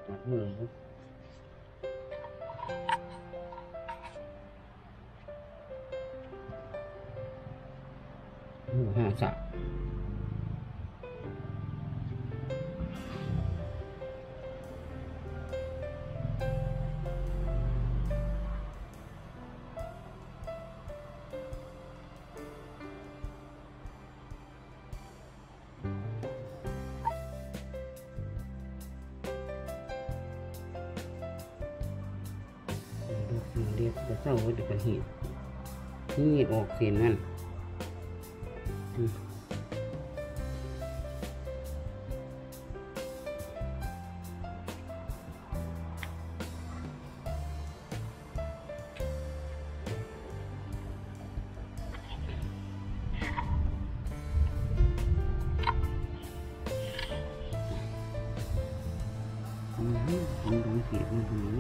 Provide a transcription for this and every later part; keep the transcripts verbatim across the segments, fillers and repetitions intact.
มัดมือมือห้าสับเรียกจะเศร้าเดี๋ยวกันหีดหีดออกเสียนนั่นอืมมันดูเสียงมันดู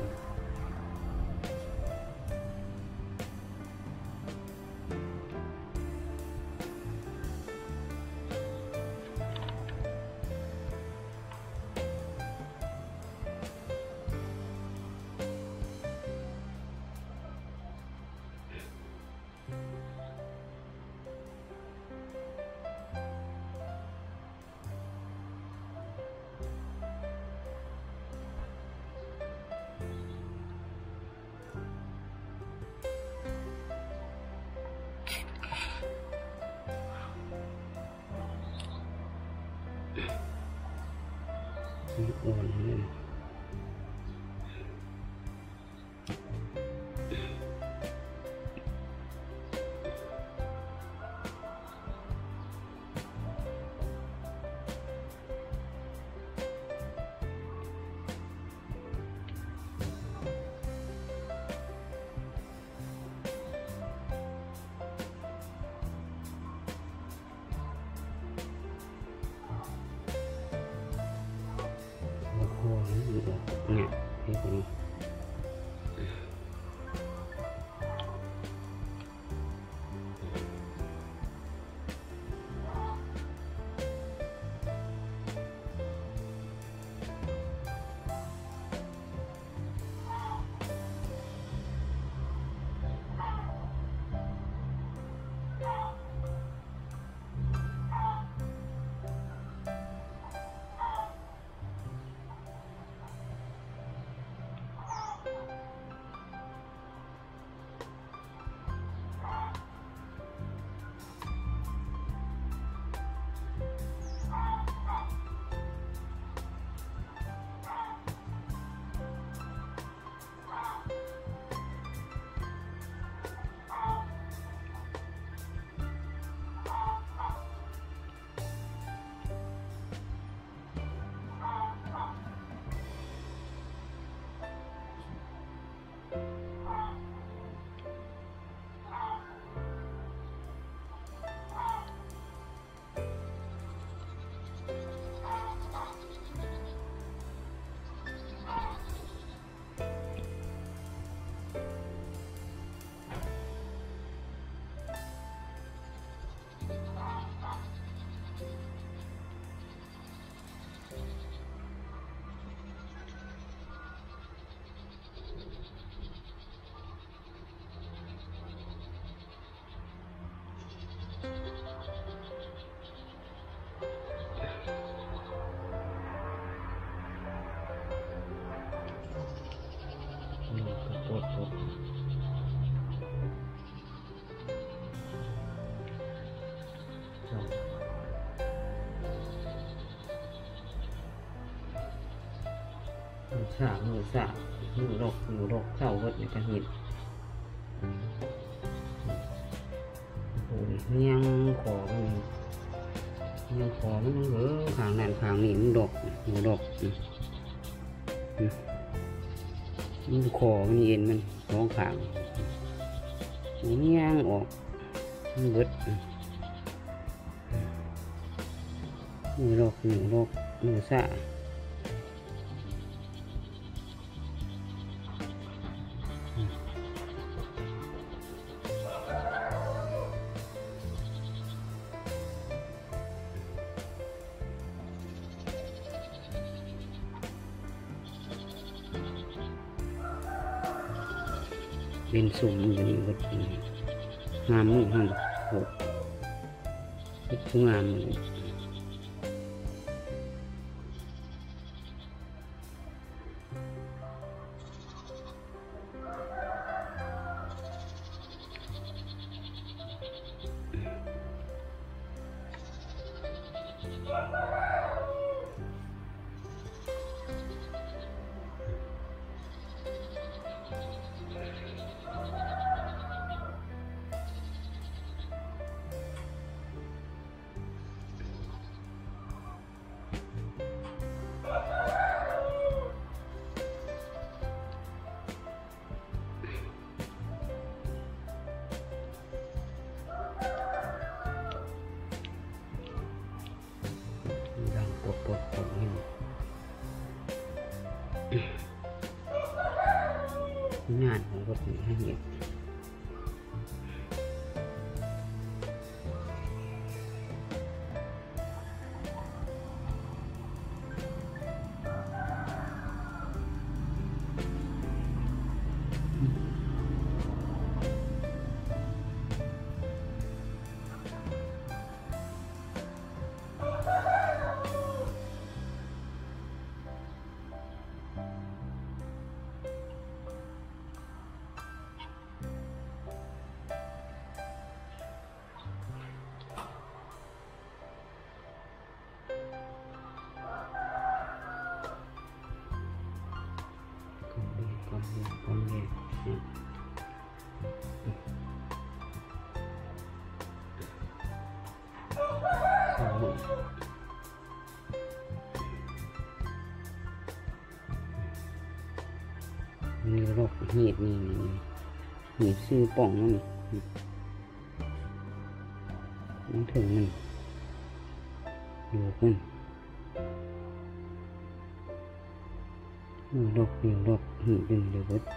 อ่อนเลยเนี่ยให้ผมกดกดมือสามือสามือรกมือรกเศร้าวัดในกระหินโอ้ยยังขอมันยังขอมันเหลือขางนั่นขางนี่มันดกมือดกมันคอมันเย็นมันร้องขางมันย่างออกมันเบิดมือรกมือรกมือสะเป็นสุ่มอยู่นี่วัดงามมือหันโหวัดงามมือดังปวดปวดปวดนี่งานของรถนี่ให้เห็นกองเดียวกองเดียวสองนี่รกเห็ดนี่เห็ดซื้อป่องนั่นนี่น้ำถึงมันอยู่กันดอกเดียวดอกหินเป็นเดือด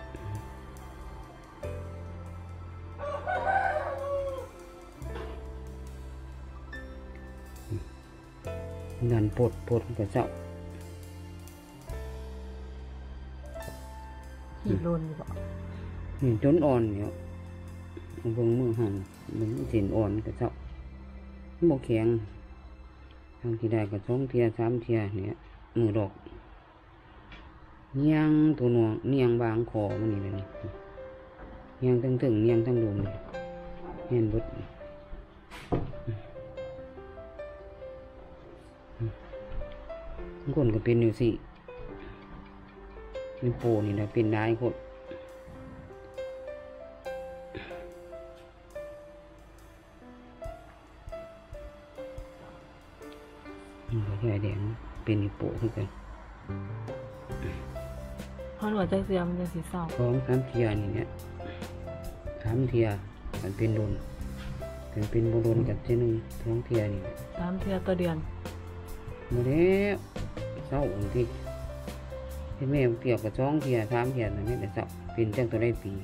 ดันปวดปวดกับเจ้าหินโลนอยู่บ่หินจนอ่อนเนี่ยเบิ่งมือหันมันเส้นอ่อนกับเจ้าโมแข็งทางที่ได้กับสองเทียสามเทียเนี่ยมือดอกเนียงตัวหนวงเนียงบางคอมันนี่เลยนี่เนียงตั้งถึงเนียงตั้งลมเลยเนียงบดคนก็เป็นอยู่สินี่โปนี่นะเป็นได้คนนี่ก็แค่แดงเป็นนี่โปคือกันพอหนวดใจเสียมันจะสีเศร้าสองสามเทียนี่เนี่ยสามเทียมันเป็นโดนเป็นเป็นโบโดนกับเจ้าหนึ่งท้องเทียนี่สามเทียต่อเดือนมาแล้วเศร้าองที่ที่แม่เกี่ยวกับสองเทียสามเทียนั่นนี่แหละเศร้าเป็นจังตัวได้ปี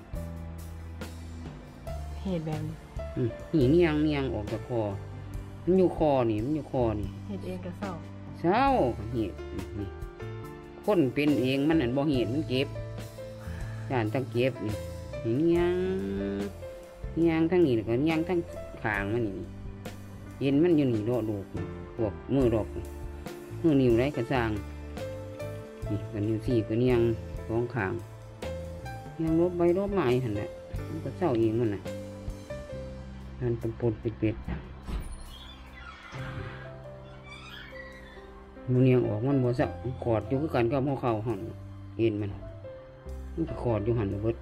เหตุแบบนี้หีเนียงเนียงออกจากคอมันอยู่คอนี่มันอยู่คอนี่เหตุเองก็เศร้าเศร้าเหตุนี่คนเป็นเองมันอันบ่เห็นมันเก็บย่านตั้งเก็บนี่เนียงเนียงทั้งนี้แล้วก็เนียงทั้งขางมันนี่เย็นมันอยู่นี่ดอกดอกพวกมือดอกมือนิ้วไรกระซังนี่กันนิ้วสี่ก็เนียงสองขางเนียงลบใบลบไม้หันแหละมันก็เศร้าเองมันน่ะนั่นเป็นปนเป็ดเป็ดมันเนียงออกมันบ่เศร้ากอดอยู่คือกันกับหัวเข่าหันเอ็นมันมันจะขอดอยู่หันเบิด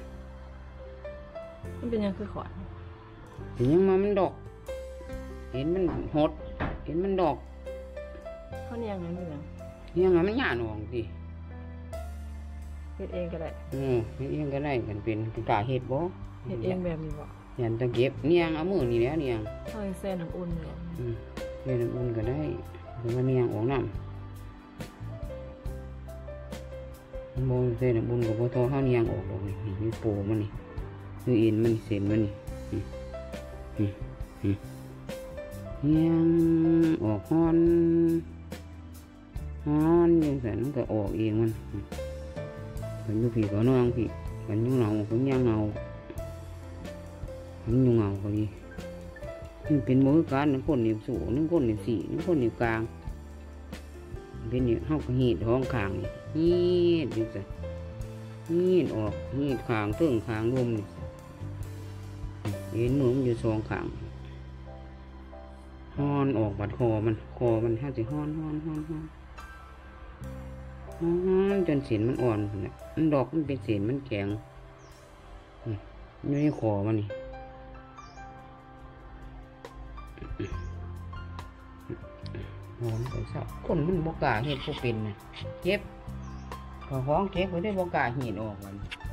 มันเป็นยังคือขอดเห็นยังมามันดอกเห็นมันหดเห็นมันดอกเขาเนียงไงมันยังเนียงไงมันหยาหนองสิเฮ็ดเองก็ได้อืมเฮ็ดเองก็ได้กันเป็นกาเฮ็ดบ่เฮ็ดเองแบบนี้บ่ยันตะเก็บเนียงเอามือนี่แหละเนียงเอาเส้นน้ำอุ่นเลยอืมเส้นน้ำอุ่นก็ได้หรือว่าเนียงออกน้ำโมเส้นน้ำอุ่นกับโบทอข้าวเนียงออกดอกนี่นี่ปูมันนี่นี่อินมันเส้นมันนี่นี่นี่เนียงออกฮอนฮอนยังใส่มันก็ออกเองมันเป็นอยู่ผีก็น้องผีมันยุ่งเหงาผมยังเหงาผมยุ่งเหงาก็ดีมันเป็นมือการนึงคนนิ้วสูงนึงคนนิ้วสี่นึงคนนิ้วกลางเป็นอยู่เฮากระหีดท้องขางนี่หีดดูสิหีดออกหีดขางตึงขางรวมนี่เห็นมือมันอยู่สองขางฮ้อนออกบัดคอมันคอมันถ้าจะฮ้อนฮ้อนฮ้อนฮ้อนฮ้อนจนเสียนมันอ่อนเนี่ยมันดอกมันเป็นเสียนมันแข็งอยู่ในคอมันนี่หอมไปสักคนมันบกล้าเห็ดพวกเป็นนะเก็บขอห้องเก็บไว้ได้บกล้าเห็ดออกมัน